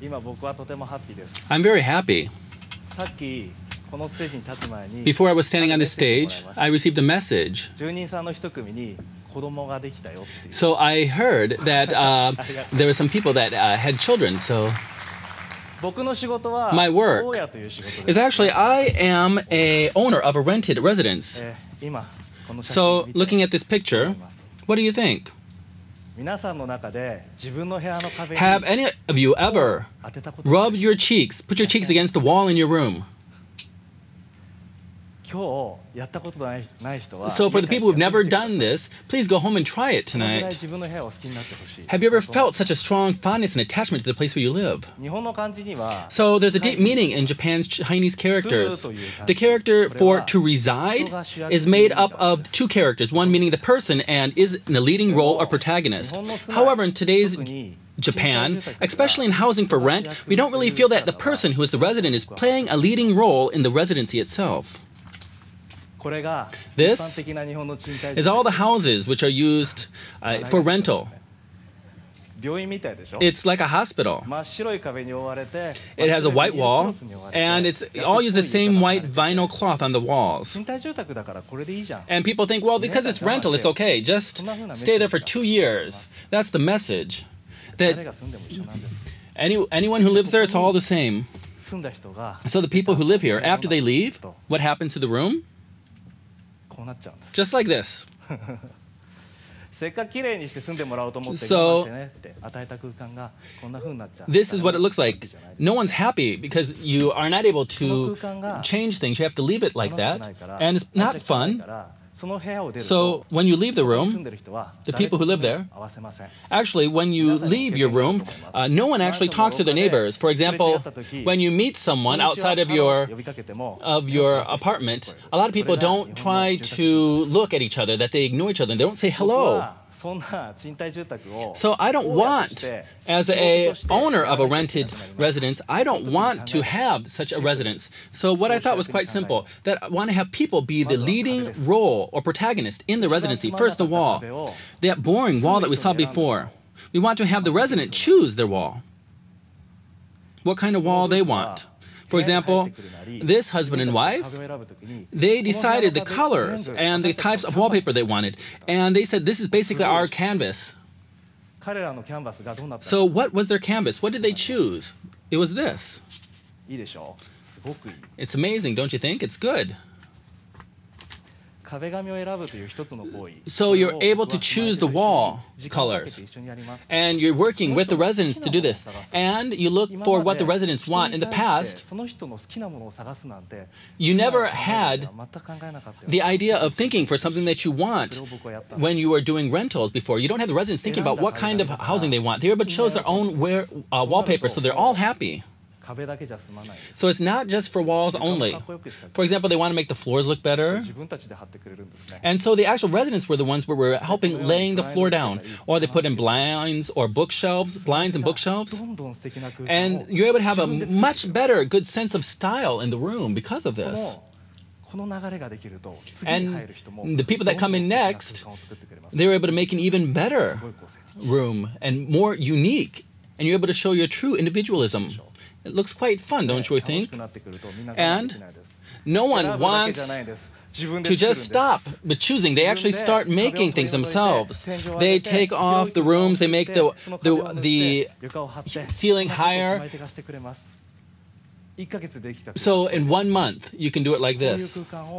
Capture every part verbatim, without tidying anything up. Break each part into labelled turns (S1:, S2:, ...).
S1: I'm very happy. Before I was standing on the stage, I received a message. So I heard that uh, there were some people that uh, had children. So my work is actually, I am a owner of a rented residence. So looking at this picture, what do you think? Have any of you ever rubbed your cheeks, put your cheeks against the wall in your room? So for the people who've never done this, please go home and try it tonight. Have you ever felt such a strong fondness and attachment to the place where you live? So there's a deep meaning in Japan's Chinese characters. The character for to reside is made up of two characters, one meaning the person and is in the leading role or protagonist. However, in today's Japan, especially in housing for rent, we don't really feel that the person who is the resident is playing a leading role in the residency itself. This is all the houses which are used uh, for rental. It's like a hospital. It has a white wall, and it's all use the same white vinyl cloth on the walls. And people think, well, because it's rental, it's okay. Just stay there for two years. That's the message. That any, anyone who lives there, it's all the same. So the people who live here, after they leave, what happens to the room? Just like this. So this is what it looks like. No one's happy because you are not able to change things. You have to leave it like that. And it's not fun. So when you leave the room, the people who live there, actually when you leave your room, uh, no one actually talks to their neighbors. For example, when you meet someone outside of your, of your apartment, a lot of people don't try to look at each other, that they ignore each other, and they don't say hello. So I don't want, as a owner of a rented residence, I don't want to have such a residence. So what I thought was quite simple, that I want to have people be the leading role or protagonist in the residency. First, the wall. That boring wall that we saw before. We want to have the resident choose their wall. What kind of wall they want. For example, this husband and wife, they decided the colors and the types of wallpaper they wanted. And they said, this is basically our canvas. So what was their canvas? What did they choose? It was this. It's amazing, don't you think? It's good. So you're able to choose the wall colors, and you're working with the residents to do this, and you look for what the residents want. In the past, you never had the idea of thinking for something that you want when you were doing rentals before. You don't have the residents thinking about what kind of housing they want. They're able to choose their own wear, uh, wallpaper, so they're all happy. So it's not just for walls only. For example, they want to make the floors look better. And so the actual residents were the ones who were helping laying the floor down. Or they put in blinds or bookshelves, blinds and bookshelves. And you're able to have a much better, good sense of style in the room because of this. And the people that come in next, they were able to make an even better room and more unique. And you're able to show your true individualism. It looks quite fun, don't you think? And no one wants to just stop but choosing. They actually start making things themselves. They take off the rooms, they make the, the, the ceiling higher. So in one month, you can do it like this.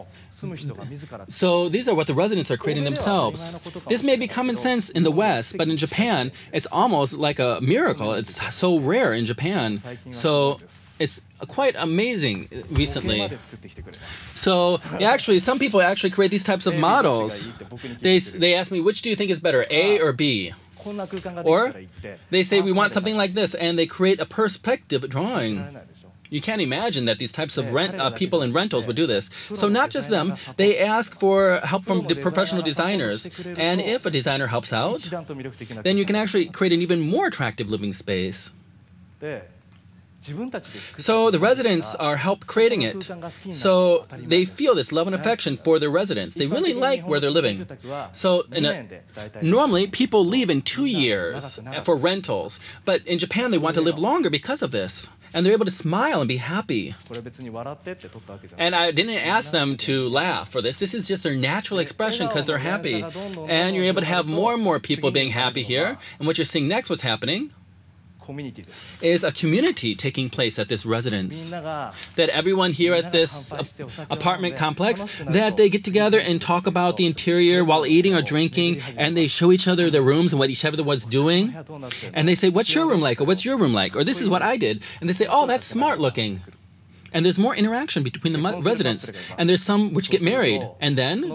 S1: So these are what the residents are creating themselves. This may be common sense in the West, but in Japan, it's almost like a miracle. It's so rare in Japan. So it's quite amazing recently. So actually, some people actually create these types of models. They, they ask me, which do you think is better, A or B? Or they say, we want something like this, and they create a perspective drawing. You can't imagine that these types of rent, uh, people in rentals would do this. So not just them, they ask for help from the professional designers. And if a designer helps out, then you can actually create an even more attractive living space. So the residents are help creating it. So they feel this love and affection for their residents. They really like where they're living. So in a, normally people leave in two years for rentals, but in Japan they want to live longer because of this. And they're able to smile and be happy. And I didn't ask them to laugh for this. This is just their natural expression because they're happy. And you're able to have more and more people being happy here. And what you're seeing next, what's happening, is a community taking place at this residence. That everyone here at this apartment complex, that they get together and talk about the interior while eating or drinking, and they show each other their rooms and what each other was doing. And they say, what's your room like? Or what's your room like? Or this is what I did. And they say, oh, that's smart looking. And there's more interaction between the residents. And there's some which get married. And then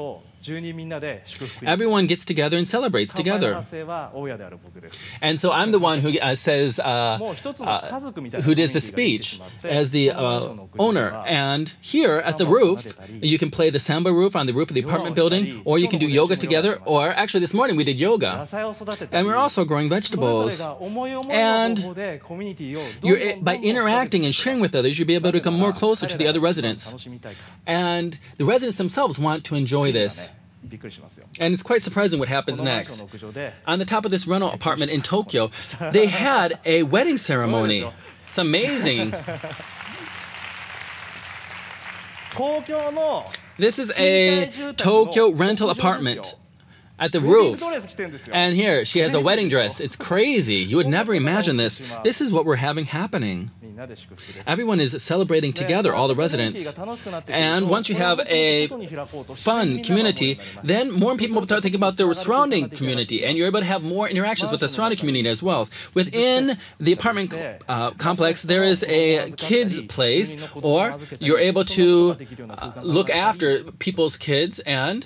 S1: everyone gets together and celebrates together. And so I'm the one who uh, says, uh, uh, who does the speech as the uh, owner. And here at the roof, you can play the samba roof on the roof of the apartment building, or you can do yoga together, or actually this morning we did yoga. And we're also growing vegetables. And you're, by interacting and sharing with others, you'll be able to come more closer to the other residents. And the residents themselves want to enjoy this. And it's quite surprising what happens next. On the top of this rental apartment in Tokyo, they had a wedding ceremony. It's amazing. This is a Tokyo rental apartment at the roof. And here, she has a wedding dress. It's crazy. You would never imagine this. This is what we're having happening. Everyone is celebrating together, all the residents. And once you have a fun community, then more people start thinking about their surrounding community, and you're able to have more interactions with the surrounding community as well. Within the apartment uh, complex, there is a kids' place, or you're able to uh, look after people's kids, and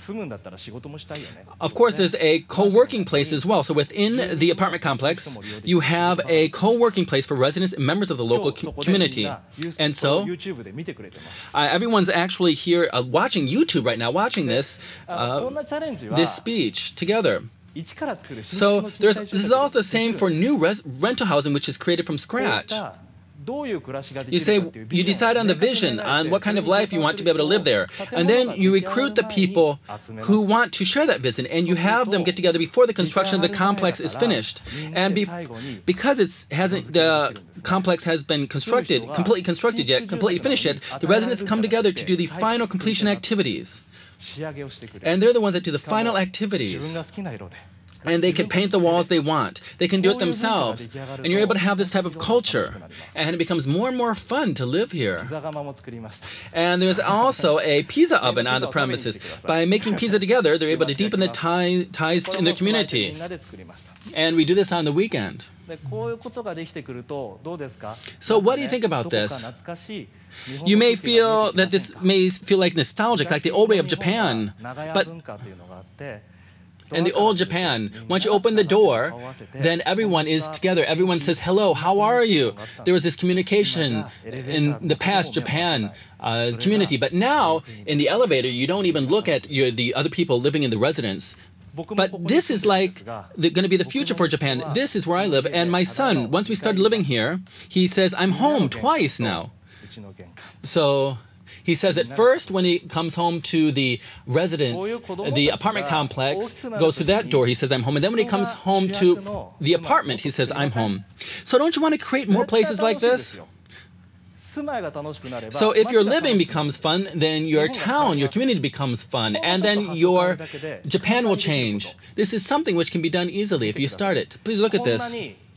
S1: of course, there's a co-working place as well. So within the apartment complex, you have a co-working place for residents and members of the local community. And so uh, everyone's actually here uh, watching YouTube right now, watching this, uh, this speech together. So there's, this is also the same for new res rental housing, which is created from scratch. You say, you decide on the vision, on what kind of life you want to be able to live there. And then you recruit the people who want to share that vision, and you have them get together before the construction of the complex is finished. And be because it's hasn't the complex has been constructed, completely constructed yet, completely finished yet, the residents come together to do the final completion activities. And they're the ones that do the final activities. And they can paint the walls they want. They can do it themselves. And you're able to have this type of culture. And it becomes more and more fun to live here. And there's also a pizza oven on the premises. By making pizza together, they're able to deepen the tie, ties in their community. And we do this on the weekend. So what do you think about this? You may feel that this may feel like nostalgic, like the old way of Japan. But in the old Japan, once you open the door, then everyone is together. Everyone says, hello, how are you? There was this communication in the past Japan uh, community. But now, in the elevator, you don't even look at your, the other people living in the residence. But this is like going to be the future for Japan. This is where I live. And my son, once we started living here, he says, I'm home twice now. So he says at first when he comes home to the residence, the apartment complex, goes through that door, he says, I'm home. And then when he comes home to the apartment, he says, I'm home. So don't you want to create more places like this? So if your living becomes fun, then your town, your community becomes fun, and then your Japan will change. This is something which can be done easily if you start it. Please look at this.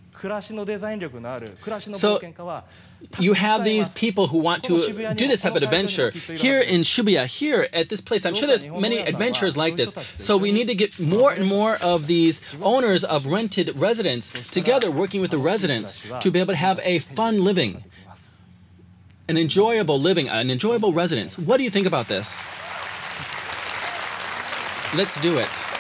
S1: So you have these people who want to do this type of adventure. Here in Shibuya, here at this place, I'm sure there's many adventures like this. So we need to get more and more of these owners of rented residents together working with the residents to be able to have a fun living, an enjoyable living, an enjoyable residence. What do you think about this? Let's do it.